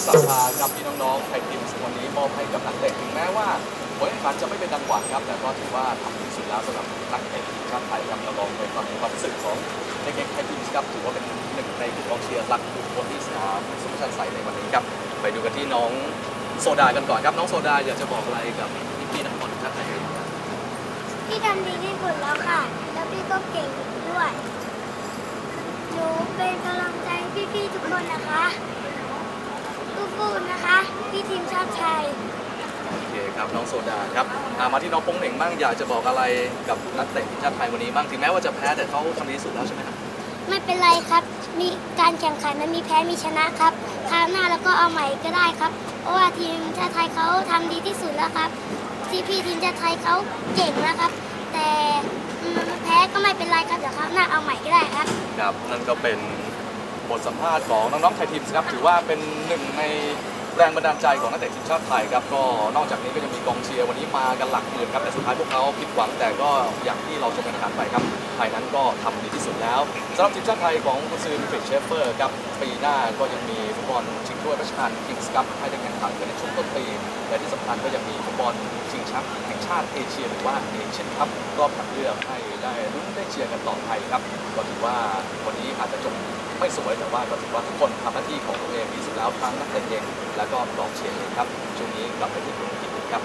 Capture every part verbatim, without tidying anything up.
ศรัทธาครับที่น้องๆไทยทีมวันนี้มอบให้กับนักเตะถึงแม้ว่าผลการแข่งขันจะไม่เป็นดังหวังครับแต่ก็ถือว่าทำดีสุดแล้วสำหรับนักเตะทีมชาติไทยครับเราลองไปฟังความรู้สึกของเด็กๆไทยทีมครับถือว่าเป็นหนึ่งในกองเชียร์หลักบุคคลที่สนามสุขชันใสในวันนี้ครับไปดูกันที่น้องโซดากันก่อนครับน้องโซดาอยากจะบอกอะไรกับพี่ๆนักบอลทีมชาติไทยครับพี่ทำดีที่สุดแล้วค่ะแล้วพี่ก็เก่งด้วยหนูเป็นกำลังใจพี่ๆทุกคนนะคะสู้ๆนะคะพี่ทีมชาติไทยโอเคครับน้องโซดาครับมาที่น้องโป้งเหน่งบ้างอยากจะบอกอะไรกับนักเตะทีมชาติไทยวันนี้บ้างถึงแม้ว่าจะแพ้แต่เขาทำดีที่สุดแล้วใช่ไหมครับไม่เป็นไรครับมีการแข่งขันมันมีแพ้มีชนะครับคราวหน้าแล้วก็เอาใหม่ก็ได้ครับเพราะว่าทีมชาติไทยเขาทำดีที่สุดแล้วครับที่พี่ทีมชาติไทยเขาเก่งนะครับแต่แพ้ก็ไม่เป็นไรครับเดี๋ยวคราวหน้าเอาใหม่ก็ได้ครับครับนั่นก็เป็นบทสัมภาษณ์ของน้องๆไทยทีมครับถือว่าเป็นหนึ่งในแรงบันดาลใจของนักเตะทีมชาติไทยครับก็นอกจากนี้ก็ยังมีกองเชียร์วันนี้มากันหลักหมื่นครับแต่สุดท้ายพวกเขาผิดหวังแต่ก็อย่างที่เราชมกันผ่านไปครับไทยนั้นก็ทำดีที่สุดแล้วสำหรับทีมชาติไทยของคุณซื้อฟิชเชฟเฟอร์ครับปีหน้าก็ยังมีฟุตบอลชิงถ้วยพระราชทานคิงส์คัพให้ได้แข่งขันกันในช่วงต้นปีและที่สำคัญก็ยังมีฟุตบอลชิงแชมป์แห่งชาติเอเชียหรือว่าเอเชียนคัพรอบคัดเลือกให้ได้ลุ้นได้เชียร์กันต่อไปครับก็ถือว่าวันนี้อาจจะจบไม่สวยแต่ว่าก็ถือว่าทุกคนทำหน้าที่ของตัวเองดีสุดแล้วทั้งนักเตะเองและก็กองเชียร์เองครับช่วงนี้กลับไปที่คุณกิตติครับ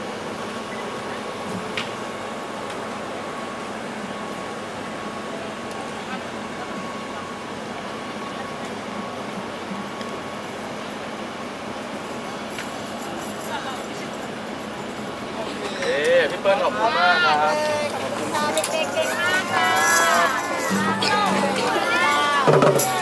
เอ๊พี่เปิ้ลขอบคุณมากครับเด็กๆเก่งมากค่ะ